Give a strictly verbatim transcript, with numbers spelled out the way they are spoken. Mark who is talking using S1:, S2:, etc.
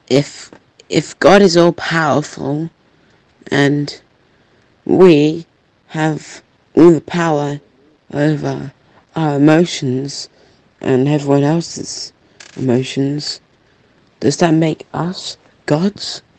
S1: if if God is all powerful and we have all the power over our emotions and everyone else's emotions, does that make us gods?